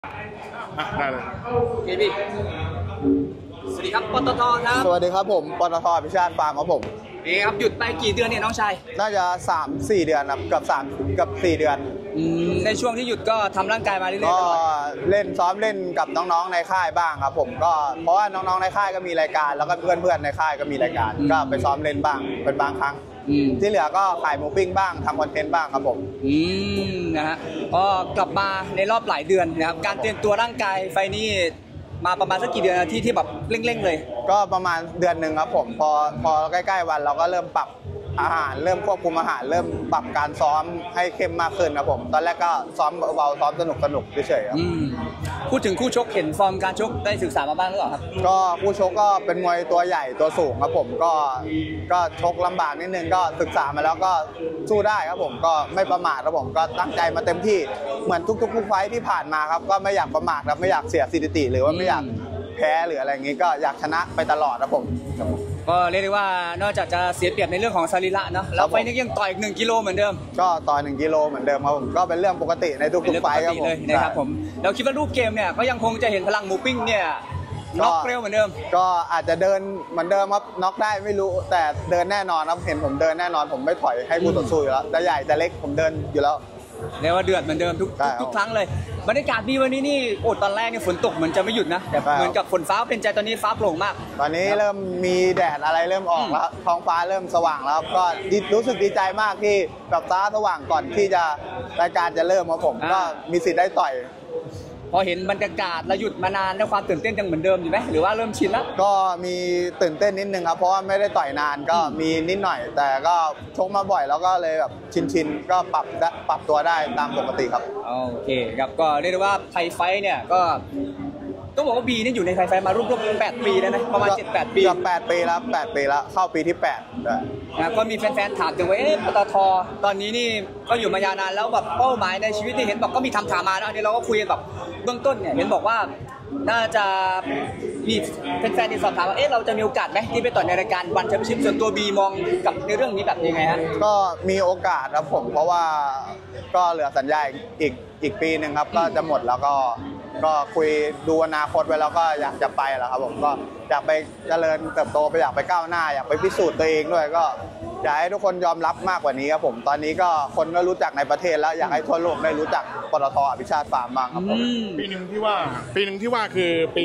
ได้เลยเคพี่สวัสดีครับปตทครับสวัสดีครับผมปตท.พิชาติฟาร์มครับผมนี่ครับหยุดไปกี่เดือนเนี่ยน้องชายน่าจะ 3-4 เดือนครับกับ 4 เดือนในช่วงที่หยุดก็ทำร่างกายมาเรื่อยๆก็ตลอดซ้อมเล่นกับน้องๆในค่ายบ้างครับผมก็เพราะว่าน้องๆในค่ายก็มีรายการแล้วก็เพื่อนๆในค่ายก็มีรายการก็ไปซ้อมเล่นบ้างเป็นบางครั้งที่เหลือก็ขายหมูปิ้งบ้างทำคอนเทนต์บ้างครับผมนะฮะก็กลับมาในรอบหลายเดือนนะครับการเตรียมตัวร่างกายไฟนี้มาประมาณสักกี่เดือนที่แบบเร่งๆเลยก็ประมาณเดือนหนึ่งครับผมพอใกล้ๆวันเราก็เริ่มปรับอาหารเริ่มควบคุมอาหารเริ่มปรับการซ้อมให้เข้มมากขึ้นครับผมตอนแรกก็ซ้อมเบาๆซ้อมสนุกเฉยๆครับพูดถึงคู่ชกเห็นฟอร์มการชกได้ศึกษามาบ้างหรือเปล่าครับก็คู่ชกก็เป็นมวยตัวใหญ่ตัวสูงครับผมก็ชกลำบากนิดนึงก็ศึกษามาแล้วก็สู้ได้ครับผมก็ไม่ประมาทครับผมก็ตั้งใจมาเต็มที่เหมือนทุกไฟท์ที่ผ่านมาครับก็ไม่อยากประมาทครับไม่อยากเสียสถิติหรือว่าไม่อยากแพ้หรืออะไรอย่างงี้ก็อยากชนะไปตลอดครับผมก็เรียกได้ว่านอกจากจะเสียเปรียบในเรื่องของสรีระเนาะแล้วไฟนี้ยังต่อยอีก1 กิโลเหมือนเดิมก็ต่อย1 กิโลเหมือนเดิมครับผมก็เป็นเรื่องปกติในทุกไฟท์ครับผมนะครับผมแล้วคิดว่ารูปเกมเนี่ยก็ยังคงจะเห็นพลังหมูปิ้งเนี่ยน็อกเร็วเหมือนเดิมก็อาจจะเดินเหมือนเดิมครับน็อกได้ไม่รู้แต่เดินแน่นอนครับเห็นผมเดินแน่นอนผมไม่ถอยให้คู่ต่อสู้อยู่แล้วจะใหญ่จะเล็กผมเดินอยู่แล้วเรียกว่าเดือดเหมือนเดิมทุกครั้งเลยบรรยากาศดีวันนี้นี่ตอนแรกเนี่ยฝนตกเหมือนจะไม่หยุดนะแต่เหมือนกับฝนฟ้าเป็นใจตอนนี้ฟ้าโปร่งมากตอนนี้เริ่มมีแดดอะไรเริ่มออกแล้วท้องฟ้าเริ่มสว่างแล้วก็รู้สึกดีใจมากที่แบบฟ้าสว่างก่อนที่จะรายการจะเริ่มครับผมก็มีสิทธิ์ได้ต่อยพอเห็นบรรยากาศเราหยุดมานานแล้วความตื่นเต้นยังเหมือนเดิมอยู่ไหมหรือว่าเริ่มชินแล้วก็มีตื่นเต้นนิดนึงครับเพราะว่าไม่ได้ต่อยนานก็มีนิดหน่อยแต่ก็ชกมาบ่อยแล้วก็เลยแบบชินก็ปรับตัวได้ตามปกติครับโอเคครับก็เรียกได้ว่าไทยไฟเนี่ยก็ต้องบอกว่าบีนี่อยู่ในไทยไฟมาร่วม8 ปีแล้วนะประมาณ7-8 ปีเกือบ8 ปีแล้ว8 ปีแล้วเข้าปีที่8 นะก็มีแฟนๆถามถึงว่าปตท.ตอนนี้นี่ก็อยู่มายาวนานแล้วแบบเป้าหมายในชีวิตที่เห็นบอกก็มีถามมาแล้วอันนี้เราก็คุยกันแบบเบื้องต้นเนี่ยเห็นบอกว่าน่าจะมีแฟนๆที่สอบถามว่าเราจะมีโอกาสไหมที่ไปต่อในรายการวันแชมเปี้ยนชิพส่วนตัวบีมองกับในเรื่องนี้แบบยังไงฮะก็มีโอกาสครับผมเพราะว่าก็เหลือสัญญาอีกปีหนึ่งครับก็จะหมดแล้วก็คุยดูอนาคตไว้แล้วก็อยากจะไปแล้วครับผมก็อยากไปเจริญเติบโตไปอยากไปก้าวหน้าอยากไปพิสูจน์ตัวเองด้วยก็อยากให้ทุกคนยอมรับมากกว่านี้ครับผมตอนนี้ก็คนก็รู้จักในประเทศแล้วอยากให้ทั่วโลกได้รู้จักปตท.อภิชาติฟาร์มบ้างครับผมปีหนึ่งที่ว่าคือปี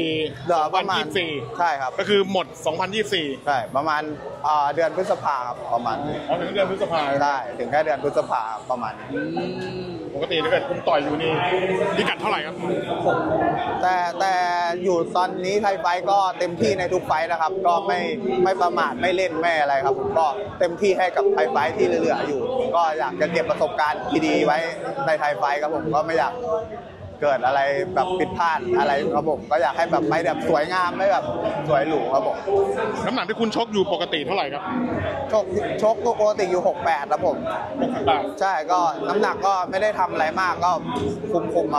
2024 ใช่ครับก็คือหมด2024 ใช่ประมาณเดือนพฤษภาครับประมาณนี้ถึงเดือนพฤษภาใช่ถึงแค่เดือนพฤษภาประมาณนี้ปกติถ้าเกิดคุณต่อยอยู่นี่พิกัดเท่าไหร่ครับแต่อยู่ตอนนี้ไทยไฟก็เต็มที่ในทุกไฟนะครับก็ไม่ประมาทไม่เล่นไม่อะไรครับผมก็เต็มที่ให้กับไทยไฟที่เหลืออยู่ก็อยากจะเก็บประสบการณ์ดีๆไว้ในไทยไฟครับผมก็ไม่อยากเกิดอะไรแบบผิดพลาดอะไรครับผมก็อยากให้แบบไปแบบสวยงามไม่แบบสวยหรูครับผมน้ำหนักที่คุณชกอยู่ปกติเท่าไหร่ครับชกปกติอยู่68ครับผม68ใช่ก็น้ำหนักก็ไม่ได้ทำอะไรมากก็คุมเอา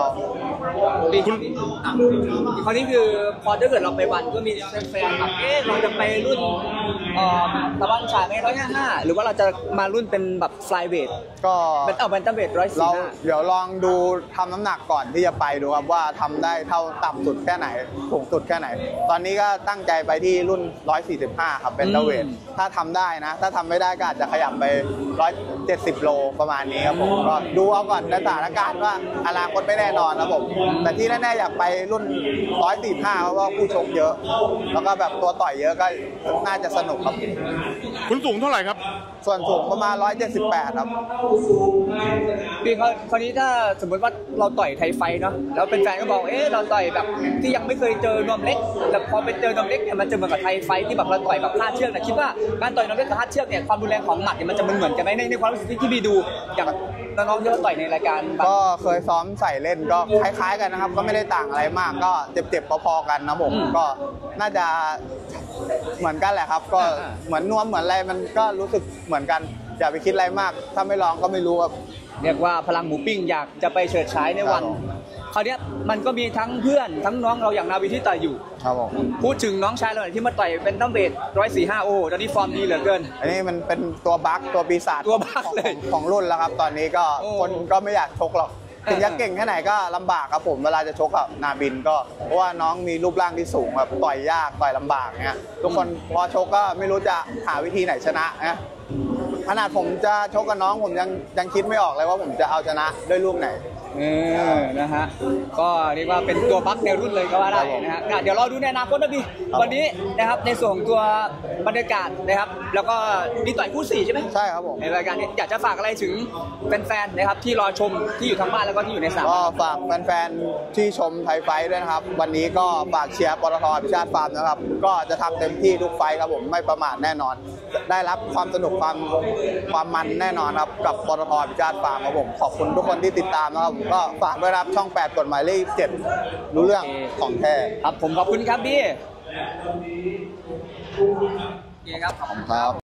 คราวนี้คือพอถ้าเกิดเราไปวันก็มีแฟนๆแบบเราจะไปรุ่นตะวันฉายไหม155หรือว่าเราจะมารุ่นเป็นแบบฟลายเวทก็เป็นแบนตัมเวท145 เดี๋ยวลองดูทำน้ำหนักก่อนที่จะไปดูครับว่าทำได้เท่าต่ำสุดแค่ไหนสูงสุดแค่ไหนตอนนี้ก็ตั้งใจไปที่รุ่น145ครับเป็นเวทถ้าทำได้นะถ้าทำไม่ได้ก็อาจจะขยับไป170โลประมาณนี้ครับผมก็ดูเอาก่อนในสถานการณ์ว่าอนาคตไม่แน่นอนครับผมแต่ที่แน่ๆอยากไปรุ่น145เพราะว่าผู้ชกเยอะแล้วก็แบบตัวต่อยเยอะก็น่าจะสนุกครับคุณสูงเท่าไหร่ครับส่วนสูงประมาณ178ครับพี่คราวนี้ถ้าสมมติว่าเราต่อยไทยไฟเนาะแล้วเป็นแฟนก็บอกเราต่อยแบบที่ยังไม่เคยเจอนวมเล็กแต่พอไปเจอนวมเล็กเนี่ยมันจะเหมือนกับไทยไฟที่แบบเราต่อยแบบ5 เชือกนะคิดว่าการต่อยนวมเล็กกับ5 เชือกเนี่ยความรุนแรงของหมัดเนี่ยมันจะเหมือนกันไหมในความรู้สึกที่พี่ดูอย่างน้องๆที่เราต่อยในรายการก็เคยซ้อมใส่เล่นก็คล้ายๆกันนะครับก็ไม่ได้ต่างอะไรมากก็เจ็บๆพอๆกันนะผมก็น่าจะเหมือนกันแหละครับก็เหมือนนวมเหมือนอะไรมันก็รู้สึกเหมือนกันอย่าไปคิดอะไรมากถ้าไม่ลองก็ไม่รู้ครับเรียกว่าพลังหมูปิ้งอยากจะไปเฉิดฉายในวันคราวนี้มันก็มีทั้งเพื่อนทั้งน้องเราอย่างนาวีที่ต่อยอยู่ครับผมพูดถึงน้องชายเราที่มาต่อยเป็นตัมเวท145ตอนนี้ฟอร์มดีเหลือเกินอันนี้มันเป็นตัวบั๊กตัวปีศาจตัวบั๊กเลยของรุ่นแล้วครับตอนนี้ก็คนก็ไม่อยากชกหรอกถึงจะเก่งแค่ไหนก็ลำบากครับผมเวลาจะชกกับนาบินก็เพราะว่าน้องมีรูปร่างที่สูงแบบต่อยยากต่อยลำบากเงี้ยทุกคนพอชกก็ไม่รู้จะหาวิธีไหนชนะนะขนาดผมจะชกกับน้องผมยังคิดไม่ออกเลยว่าผมจะเอาชนะด้วยลูกไหนนะฮะก็เรียกว่าเป็นตัวบัคในรุ่นเลยก็ว่าได้นะฮะเดี๋ยวรอดูในอนาคตนะพี่วันนี้นะครับในส่วนของตัวบรรยากาศนะครับแล้วก็มีต่อยคู่4ใช่ไหมใช่ครับผมในรายการนี้อยากจะฝากอะไรถึงแฟนๆนะครับที่รอชมที่อยู่ทางบ้านแล้วก็ที่อยู่ในสนามก็ฝากแฟนๆที่ชมไทยไฟท์ด้วยนะครับวันนี้ก็ฝากเชียร์ปตท.พิชาติฟาร์มนะครับก็จะทำเต็มที่ทุกไฟท์ครับผมไม่ประมาทแน่นอนได้รับความสนุกความมันแน่นอนครับกับปตท.พิชาติฟาร์มครับผมขอบคุณทุกคนที่ติดตามนะครับก็ฝากด้วยครับช่อง8กฎหมายเลข7รู้เรื่องของแท้ครับผมขอบคุณครับพี่โอเคครับขอบคุณครับ